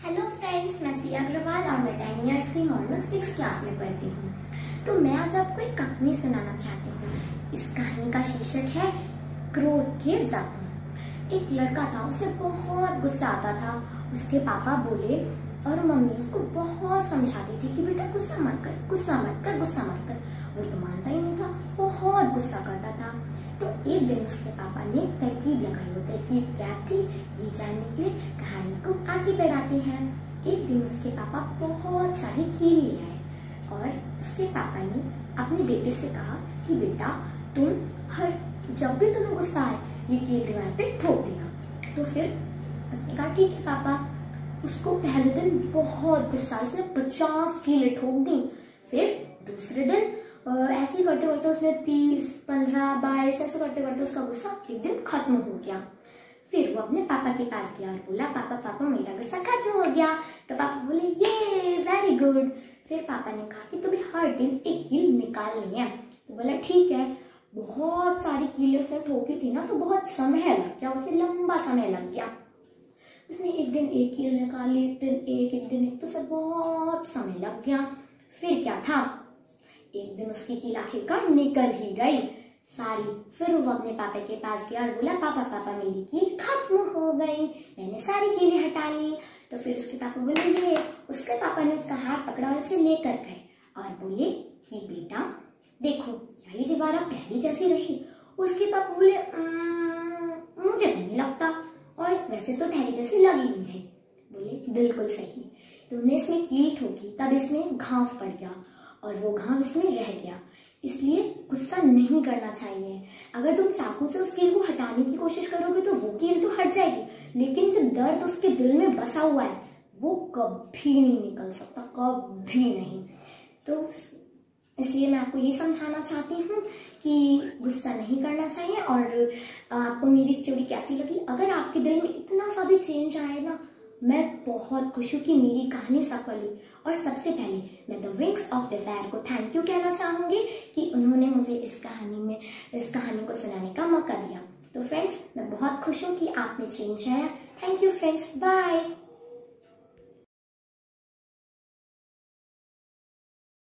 Hello friends, मैं सिया अग्रवाल और मैं 10 इयर्स की हूँ और मैं 6th क्लास में पढ़ती हूँ। तो मैं आज आपको एक कहानी सुनाना चाहती हूँ। इस कहानी का शीर्षक है क्रोध के जख्म। एक लड़का था, उसे बहुत गुस्सा आता था। उसके पापा बोले और मम्मी उसको बहुत समझाती थी कि बेटा गुस्सा मत कर, गुस्सा मत कर, गुस्सा मत कर। वो तो मानता ही नहीं था, बहुत गुस्सा करता था। तो एक दिन उसके पापा ने एक तरकीब लगाई। वो तरकीब क्या थी, ये जानने के लिए कहानी को आगे बढ़ाते हैं। एक दिन उसके पापा बहुत सारी कील ले आए और उसके पापा ने अपने बेटे से कहा कि बेटा तुम जब भी तुम्हें गुस्सा आए ये कील दीवार पे ठोक देना। तो फिर उसने कहा ठीक है पापा। उसको पहले दिन बहुत गुस्सा, उसने 50 कीलें ठोक दी। फिर दूसरे दिन ऐसे ही करते करते उसने 30, 15, 22 ऐसे करते करते उसका गुस्सा एक दिन खत्म हो गया। फिर वो अपने पापा के पास गया और बोला पापा पापा मेरा गुस्सा खत्म हो गया। तो पापा बोले ये वेरी गुड। फिर पापा ने कहा कि तुम्हें हर दिन एक कील निकालनी है। तो बोला ठीक है। बहुत सारी कीलें उसने ठोकी थी ना, तो बहुत समय लग गया, उसे लंबा समय लग गया। उसने एक दिन एक कील निकाली, एक दिन एक, तो सब बहुत समय लग गया। फिर क्या था, एक दिन उसकी कील आखिरकार निकल ही गई सारी। फिर वो अपने पापा के पास गया और बोला पापा पापा मेरी कील खत्म हो गई, मैंने सारी कीलें हटा ली। तो फिर उसके पापा बोले ये। उसके पापा ने उसका हाथ पकड़ा और उसे लेकर गए और बोले कि बेटा देखो क्या ये दीवार पहले जैसी रही। उसके पापा बोले मुझे तो नहीं लगता, और वैसे तो पहले जैसी लग ही नहीं रही। बोले बिल्कुल सही, तुमने इसमें कील ठोकी तब इसमें घाव पड़ गया और वो घाव इसमें रह गया। इसलिए गुस्सा नहीं करना चाहिए। अगर तुम चाकू से उस कील को हटाने की कोशिश करोगे तो वो कील तो हट जाएगी, लेकिन जो दर्द उसके दिल में बसा हुआ है वो कभी नहीं निकल सकता, कभी नहीं। तो इसलिए मैं आपको ये समझाना चाहती हूँ कि गुस्सा नहीं करना चाहिए। और आपको मेरी स्टोरी कैसी लगी? अगर आपके दिल में इतना सा भी चेंज आए ना, मैं बहुत खुश हूँ कि मेरी कहानी सफल हुई। और सबसे पहले मैं द विंग्स ऑफ डिजायर को थैंक यू कहना चाहूंगी कि उन्होंने मुझे इस कहानी को सुनाने का मौका दिया। तो फ्रेंड्स मैं बहुत खुश हूँ कि आप में चेंज आया। Thank you friends, bye.